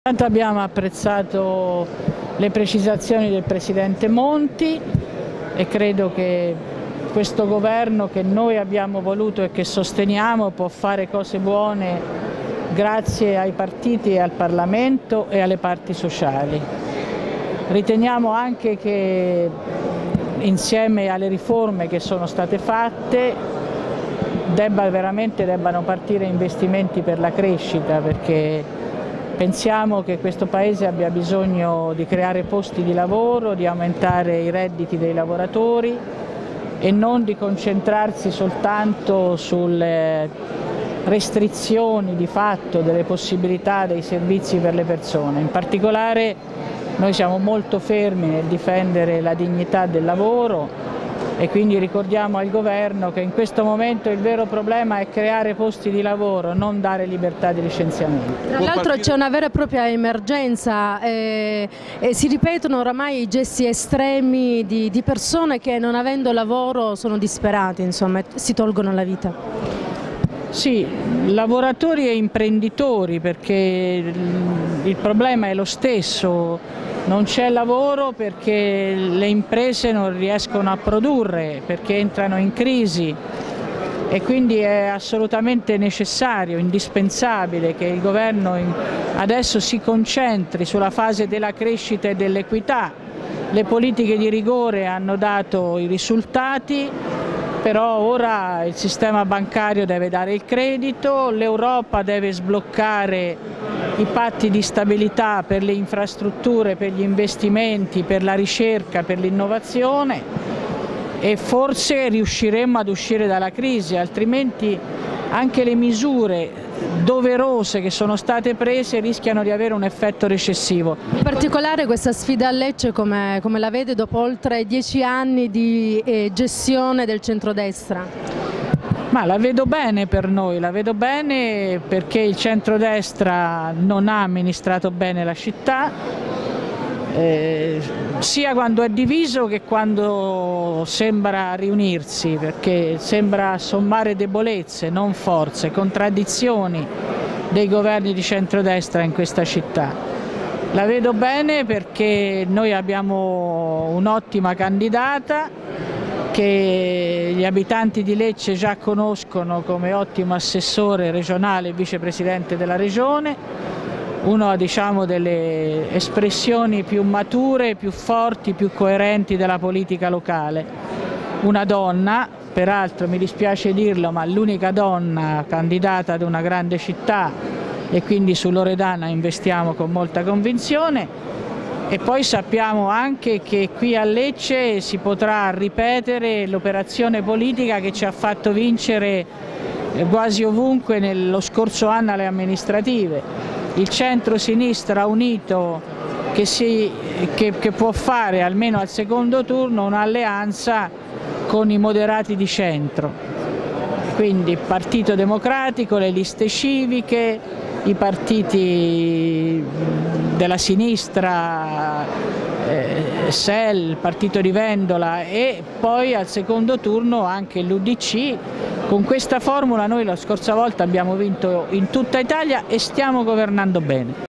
Intanto abbiamo apprezzato le precisazioni del Presidente Monti e credo che questo governo che noi abbiamo voluto e che sosteniamo può fare cose buone grazie ai partiti e al Parlamento e alle parti sociali. Riteniamo anche che insieme alle riforme che sono state fatte debbano partire investimenti per la crescita, perché pensiamo che questo Paese abbia bisogno di creare posti di lavoro, di aumentare i redditi dei lavoratori e non di concentrarsi soltanto sulle restrizioni di fatto delle possibilità dei servizi per le persone. In particolare noi siamo molto fermi nel difendere la dignità del lavoro e quindi ricordiamo al Governo che in questo momento il vero problema è creare posti di lavoro, non dare libertà di licenziamento. Tra l'altro c'è una vera e propria emergenza e si ripetono oramai i gesti estremi di persone che non avendo lavoro sono disperati, insomma, si tolgono la vita. Sì, lavoratori e imprenditori, perché il problema è lo stesso. Non c'è lavoro perché le imprese non riescono a produrre, perché entrano in crisi e quindi è assolutamente necessario, indispensabile che il governo adesso si concentri sulla fase della crescita e dell'equità. Le politiche di rigore hanno dato i risultati, però ora il sistema bancario deve dare il credito, l'Europa deve sbloccare i patti di stabilità per le infrastrutture, per gli investimenti, per la ricerca, per l'innovazione e forse riusciremo ad uscire dalla crisi, altrimenti anche le misure doverose che sono state prese rischiano di avere un effetto recessivo. In particolare questa sfida a Lecce come la vede dopo oltre 10 anni di gestione del centrodestra? Ma la vedo bene per noi, la vedo bene perché il centrodestra non ha amministrato bene la città, sia quando è diviso che quando sembra riunirsi, perché sembra sommare debolezze, non forze, contraddizioni dei governi di centrodestra in questa città. La vedo bene perché noi abbiamo un'ottima candidata che gli abitanti di Lecce già conoscono come ottimo assessore regionale e vicepresidente della regione, una delle espressioni più mature, più forti, più coerenti della politica locale. Una donna, peraltro mi dispiace dirlo, ma l'unica donna candidata ad una grande città e quindi su Loredana investiamo con molta convinzione. E poi sappiamo anche che qui a Lecce si potrà ripetere l'operazione politica che ci ha fatto vincere quasi ovunque nello scorso anno alle amministrative. Il centro-sinistra unito che può fare almeno al secondo turno un'alleanza con i moderati di centro. Quindi Partito Democratico, le liste civiche, i partiti della sinistra, SEL, il partito di Vendola e poi al secondo turno anche l'UDC. Con questa formula noi la scorsa volta abbiamo vinto in tutta Italia e stiamo governando bene.